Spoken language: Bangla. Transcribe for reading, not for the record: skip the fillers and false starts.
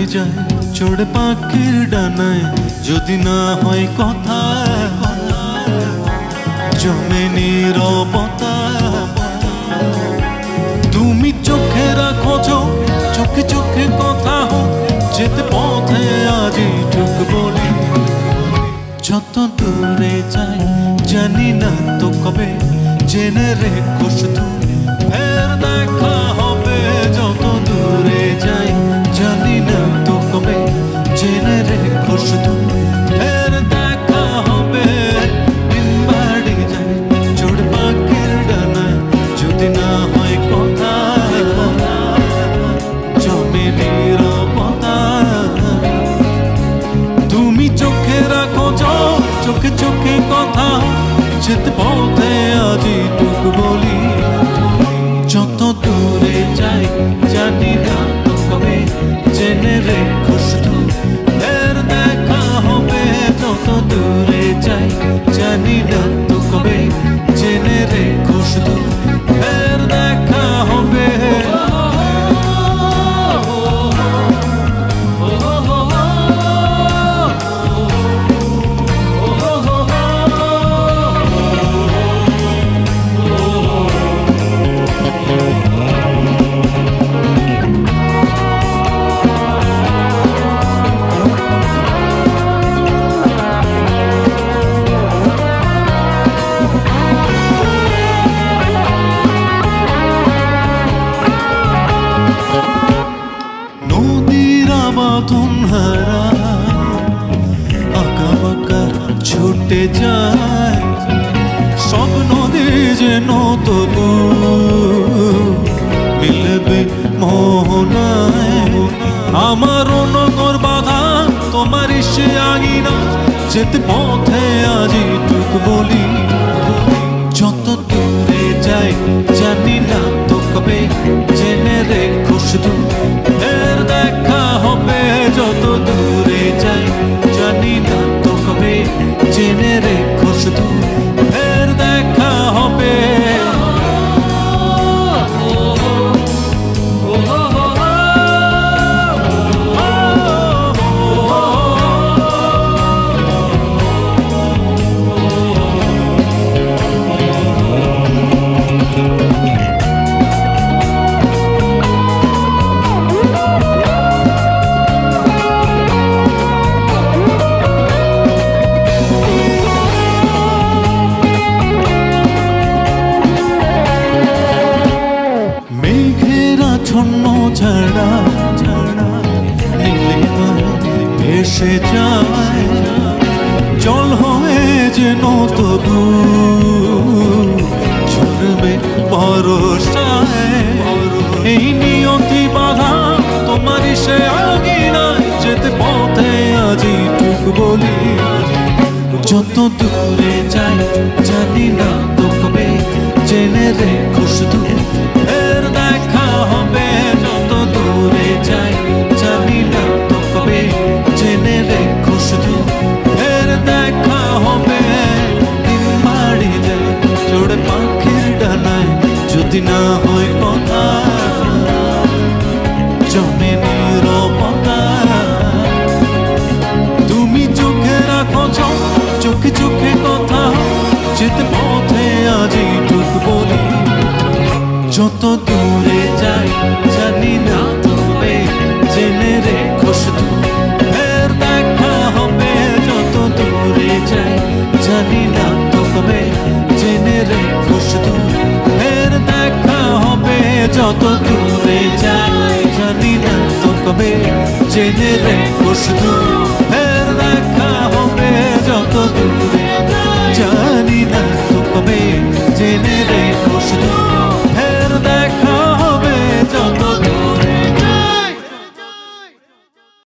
যায় চড়ে পাখির ডানায়, যদি না হয় কথা জমে নীরবতা। তুমি চোখে রাখো চোখে চোখে কথা হোক, যেতে পথে আজই ঠুক বলি। যত দূরে যাই জানি না তো কবে, জেনে রেখো শুধু ফের দেখা হবে। যত দূরে যাই জানি না তো কবে, জেনে রেখো শুধু ফের দেখা হবে। দিন বাড়ি যায় চড় পাখির ডানায়, যদি না হয় কথা জমে নীরবতা। তুমি চোখে রাখো চোখে চোখে কথা, যেতে পথে আজই টুক বলি। যত দূরে যাই জানি না তো কবে, জেনে রেখো শুধু ফের দেখা হবে। যত দূরে যাই জানি না তো কবে, জেনে রেখো শুধু ফের দেখা হবে। तुम्हारा आका बाका छूटे जाए, सब नदी जेन तबु मिलबे मोहनाय। आमार नगर बाधा तोमार से आगिना, जेते पथे आजि टुक बलि। যত দূরে যাই জানি না তো কবে, জেনে রেখো শুধু ফের দেখা হবে। যত দূরে যাই জানি না তো কবে, জেনে রেখো শুধু ফের দেখা হবে। ছন্ন ছাড়া নীলিমা ভেসে যায়, জল হয়ে যেন তবু ঝরবে ভরসায়। এই নিয়তি বাধা তোমার সে আগিনায়, যেতে পথে আজই টুক বলি। যত দূরে যাই জানি না তো কবে, জেনে রেখো শুধু ফের দেখা হবে। যত দূরে যাই জানি না তো কবে, জেনে রেখো শুধু ফের দেখা হবে। দিন বাড়ি যায় চড়ে পাখির ডানায়, যদি না হয় কথা জমে নীরবতা। তুমি চোখে রাখো চোখে চোখে কথা, যেতে পথে আজই টুক বলি। যত দূরে যাই জানি না তো কবে, জেনে রেখো শুধু ফের দেখা হবে। যত দূরে যাই জানি না তো কবে, জেনে রেখো শুধু ফের দেখা হবে। যত দূরে যাই জানি না তো কবে, জেনে রেখো শুধু ফের দেখা হবে। যত দূরে